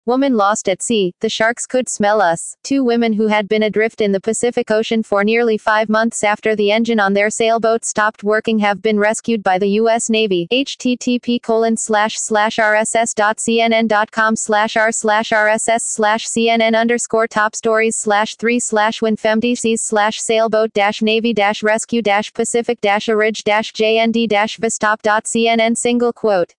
Woman lost at sea, the sharks could smell us. Two women who had been adrift in the Pacific Ocean for nearly 5 months after the engine on their sailboat stopped working have been rescued by the U.S. Navy. http://rss.cnn.com/r/r/ss/cnn_top stories/3/when femdcs/sailboat-navy-rescue-pacific-orig-jnd-vistop.cnn single quote